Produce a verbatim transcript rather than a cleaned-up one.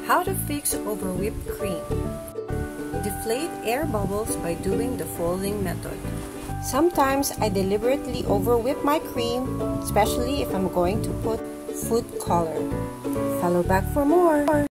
How to fix over whipped cream. Deflate air bubbles by doing the folding method. Sometimes I deliberately over whip my cream, especially if I'm going to put food color. Follow back for more.